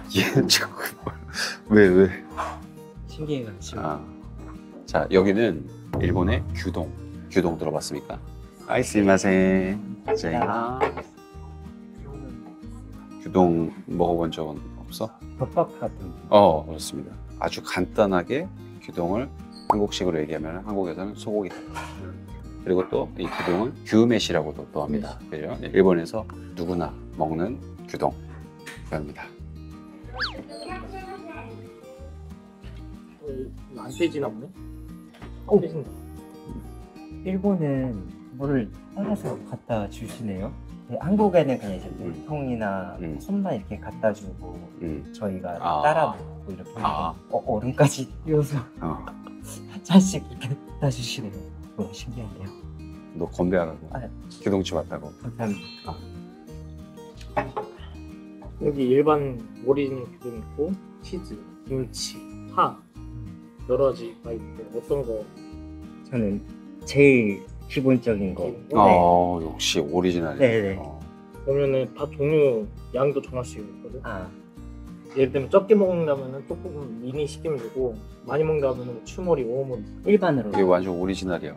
얘는 지금 왜? 신기해가지고. 자, 여기는 일본의 규동. 규동 들어봤습니까? 아이스마세. 자, 규동 먹어본 적은 없어? 덮밥 같은. 그렇습니다. 아주 간단하게 규동을 한국식으로 얘기하면 한국에서는 소고기 덮밥. 그리고 또 이 규동은 규메시라고도 또 합니다. 그죠? 일본에서 누구나 먹는 규동입니다. 안 떼지나 보네? 안 떼진다. 일본은 물을 따라서 갖다 주시네요. 한국에는 그냥 이제 물통이나 손만 이렇게 갖다 주고 저희가 따라 먹고 이렇게 얼음까지 띄워서 한 잔씩 이렇게 갖다 주시네요. 너무 신기한데요. 너 건배하라고. 규동집 왔다고. 감사합니다. 여기 일반 오리지널 규동 있고 치즈, 김치, 파 여러 가지가 있는데 어떤 거? 저는 제일 기본적인 거. 역시 오리지널이네. 네네. 그러면은 다 종류 양도 정할 수 있거든. 예를 들면 적게 먹는다면은 조금 미니 시키면 되고 많이 먹는다면은 추머리, 오머리 일반으로. 이게 완전 오리지널이야.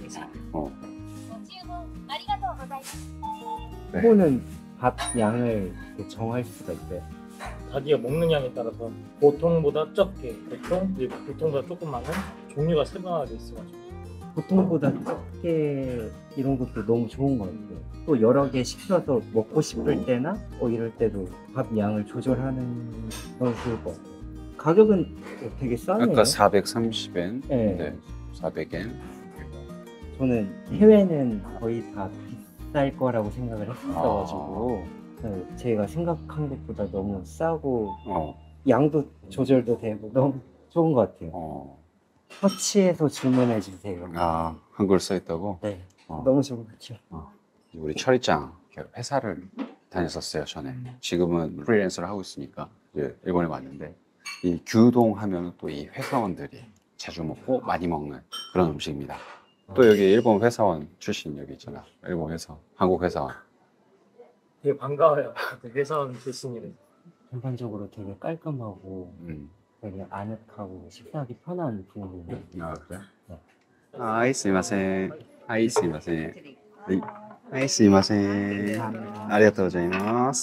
일본은 밥 양을 정할 수가 있어요. 자기가 먹는 양에 따라서 보통보다 적게, 보통보다 조금 많은 종류가 세분화되어 있어가지고 보통보다 적게 이런 것도 너무 좋은 것 같아요. 또 여러 개 시켜서 먹고 싶을 때나 이럴 때도 밥 양을 조절하는 건 좋을 것 같아요. 가격은 되게 싸네요. 아까 430엔, 네. 400엔. 저는 해외는 거의 다 비쌀 거라고 생각을 했었어가지고 제가 생각한 것보다 너무 싸고 양도 조절도 되고 너무 좋은 것 같아요. 터치해서 주문해 주세요. 한글 써있다고? 네. 너무 좋은 것 같아요. 우리 철이짱 회사를 다녔었어요 전에. 지금은 프리랜서를 하고 있으니까 이제 일본에 왔는데 이 규동 하면 또 이 회사원들이 자주 먹고 많이 먹는 그런 음식입니다. 또 여기 일본 회사원 출신 여기 있잖아. 일본 회사원, 한국 회사원. 되게 반가워요. 회사원 출신이래. 전반적으로 되게 깔끔하고 되게 아늑하고 식사하기 편한 분위기예요. 그래? 네. すいません。すいません。すいません。ありがとうございます。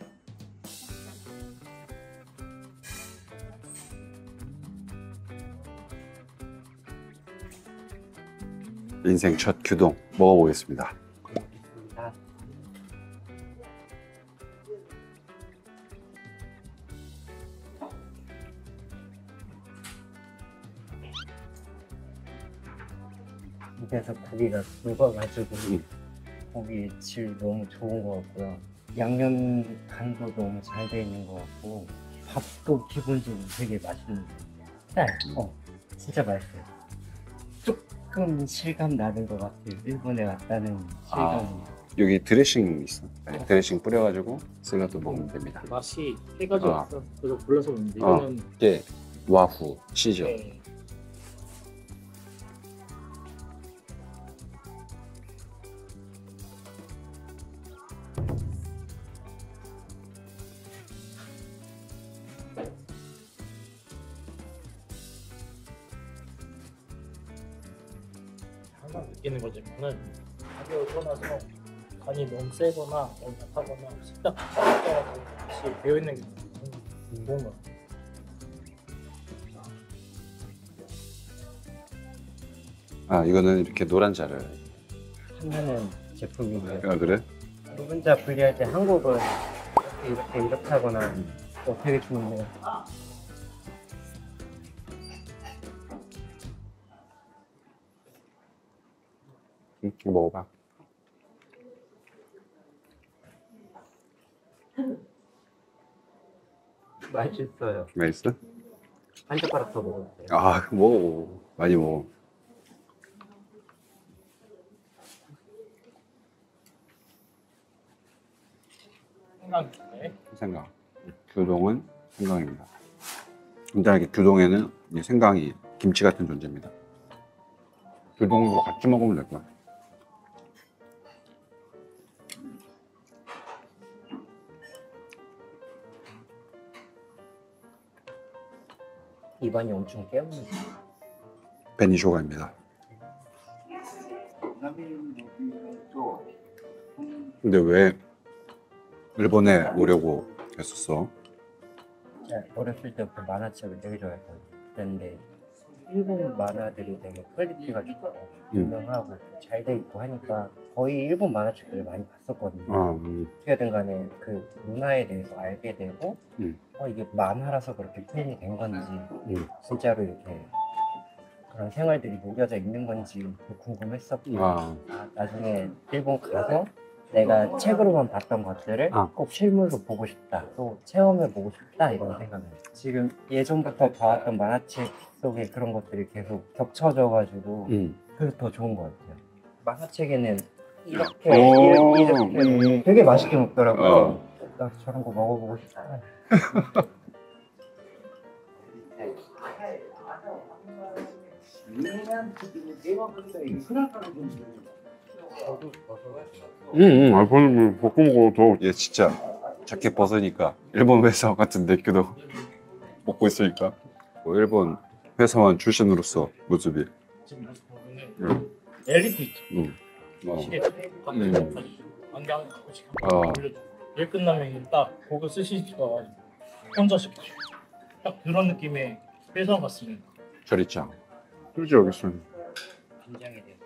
인생 첫 규동 먹어보겠습니다. 입에서 고기가 굵어가지고 고기 질 너무 좋은 것 같고요. 양념 간도 너무 잘 돼 있는 것 같고 밥도 기본적으로 되게 맛있는 것 같아요. 진짜 맛있어요. 조금 실감 나는 것 같아요. 일본에 왔다는 실감이. 여기 드레싱 있어. 드레싱 뿌려가지고 샐러드 먹으면 됩니다. 맛이 세 가지 있어. 그래서 골라서 먹는데 이거는 이게 와후 치즈. 네. 항상 느끼는 거지만은 가격을 떠나서 간이 너무 세거나 너무 약하거나 식당 같이 되어 있는 게 좋은 거 같아요. 이거는 이렇게 노란 자를 하나는 제품이고요. 그래? 혼자 분리할 때 한국은 이렇게 하거나 되게 좋은데요. 이거 먹어봐. 맛있어요. 맛있어? 한 젓가락 더 먹어도 돼요. 그럼 먹어. 많이 먹어. 생강. 규동은 생강입니다. 간단하게 규동에는 이 생강이 김치 같은 존재입니다. 규동으로 같이 먹으면 될 거야. 입안이 엄청 깨우는. 베니쇼가입니다. 근데 왜 일본에 오려고 했었어? 어렸을 때부터 만화책을 되게 좋아했었는데 일본 만화들이 되게 퀄리티가 좋고 유명하고 잘 돼 있고 하니까 거의 일본 만화책들을 많이 봤었거든요. 어떻게든 간에 그 문화에 대해서 알게 되고 이게 만화라서 그렇게 표현이 된 건지 진짜로 이렇게 그런 생활들이 녹여져 있는 건지 궁금했었고 나중에 일본 가서 내가 책으로만 봤던 것들을 꼭 실물로 보고 싶다, 또 체험해보고 싶다 이런 생각을 했어요. 지금 예전부터 봐왔던 만화책 속에 그런 것들이 계속 겹쳐져가지고 그래서 더 좋은 것 같아요. 만화책에는 이렇게 되게 맛있게 먹더라고요. 나 저런 거 먹어보고 싶다. 알코올 볶고 먹어도 얘 진짜 자켓 벗으니까 일본 회사원 같은 느낌도 먹고 있으니까 일본 회사원 출신으로서 모습이 지금 보면은 엘리트 있죠. 시계 안경 일 끝나면 딱 보고 쓰시니까 혼자 시켜줘. 딱 그런 느낌의 회사 같습니다. 저리짱 그렇지 여기 있어. 긴장이 돼요.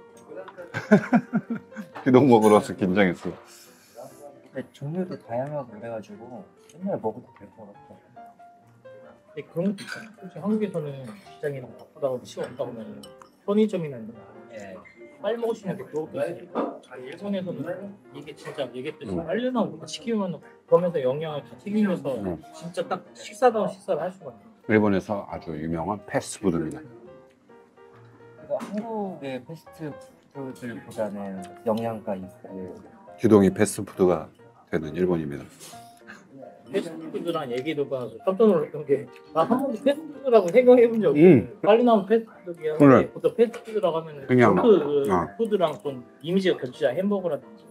기동 먹으러 와서 긴장했어. 근데 종류도 다양하고 그래가지고 맨날 먹어도 될 것 같아요. 근데 그런 것도 있잖아요. 솔직히 한국에서는 시장이 너무 바쁘다고 시간 없다 보면 편의점이나 이런 거 빨리 먹을 수 있는 게 그것도 있으니까 일본에서는 이게 진짜 얘기했듯이 빨리 나오고 시키면 그러면서 영양을 다 튀기면서 진짜 딱 식사다운 식사를 할 수가 있어요. 일본에서 아주 유명한 패스트푸드입니다. 그리고 한국의 패스트푸드들보다는 영양가 있고 규동이 패스트푸드가 되는 일본입니다. 패스트푸드랑 얘기 들어봐서 깜짝 놀랐던 게 나 한 번도 패스트푸드라고 생각해본 적이 없어요. 빨리 나오는 패스트푸드야. 그래. 보통 패스트푸드라고 하면 그냥, 푸드랑 좀 이미지가 겹치자 햄버거라든지.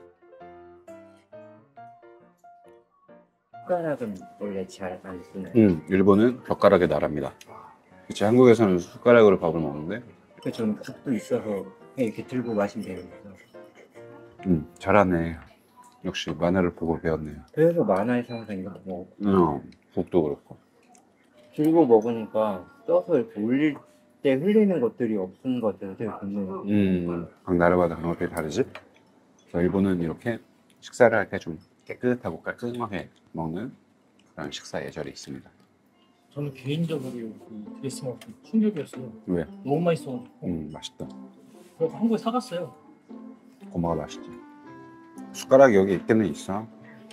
숟가락은 원래 잘 안 쓰나요? 일본은 젓가락의 나라입니다. 그치 한국에서는 숟가락으로 밥을 먹는데 그래서 저는 국도 있어서 그냥 이렇게 들고 마시면 되는 거죠. 잘하네. 역시 만화를 보고 배웠네요. 그래서 만화에서 항상 이렇게 먹고 국도 그렇고. 들고 먹으니까 떠서 이렇게 올릴 때 흘리는 것들이 없는 것 같아요. 되게 좋네요. 각 나라마다 그런 것들이 다르지? 그래서 일본은 이렇게 식사를 할 때 좀 깨끗하고 깔끔하게 먹는 그런 식사 예절이 있습니다. 저는 개인적으로 그 드레스 먹기 충격이었어요. 왜? 너무 맛있어. 맛있다. 그래서 한국에 사갔어요. 고마워 맛있지. 숟가락이 여기 있기는 있어.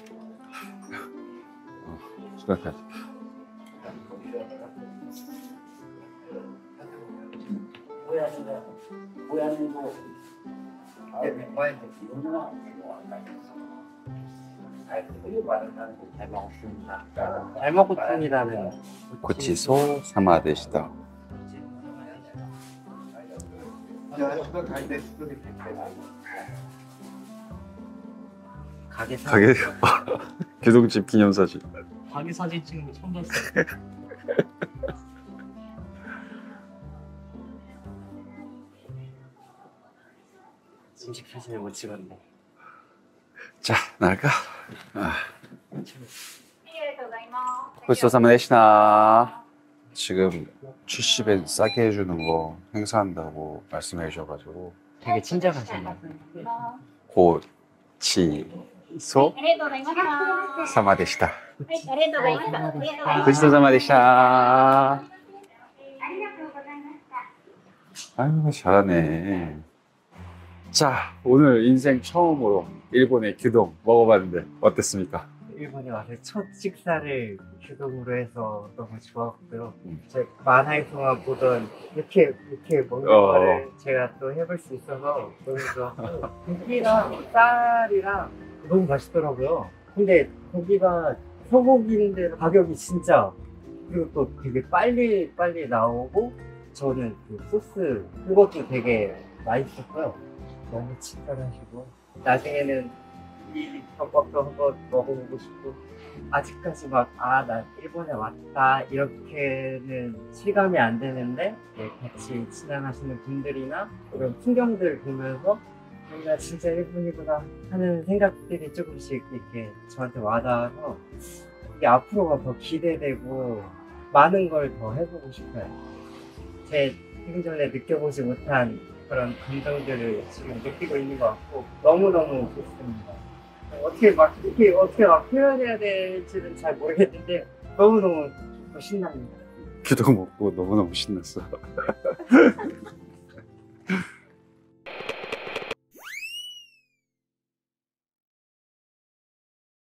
숟가락. 잘 먹었습니다. 잘 먹었습니다는 고치소 사마데시다. 가게 가게 규동집 기념사진. 가게 사진 찍는 거 처음 봤어요. 음식 사진을 못 찍었네. 자, 나갈까? 고치소사마데시다. 지금 출시벤 싸게 해주는 거 행사한다고 말씀해 주셔가지고 되게 친절하시네요. 고치소 사마데시다. ありがとうございました。 고치소사마데시다. 아유 잘하네. 자, 오늘 인생 처음으로 일본의 규동 먹어봤는데 어땠습니까? 일본에 와서 첫 식사를 규동으로 해서 너무 좋았고요. 제 만화에서만 보던 이렇게 먹는 거를 제가 또 해볼 수 있어서 너무 좋았고 고기랑 쌀이랑 너무 맛있더라고요. 근데 고기가 소고기인데 가격이 진짜 그리고 또 되게 빨리 나오고 저는 그 소스 그것도 되게 맛있었고요. 너무 친절하시고 나중에는 이 전복도 한번 먹어보고 싶고 아직까지 막 나 일본에 왔다 이렇게는 실감이 안 되는데 같이 지나가시는 분들이나 이런 풍경들 보면서 뭔가 진짜 일본이구나 하는 생각들이 조금씩 이렇게 저한테 와닿아서 이게 앞으로가 더 기대되고 많은 걸 더 해보고 싶어요. 제 생전에 느껴보지 못한 그런 감정들을 지금 느끼고 있는 것 같고 너무너무 좋습니다. 어떻게 막 표현해야 될지는 잘 모르겠는데 너무너무 좋고 신납니다. 규도 먹고 너무너무 신났어.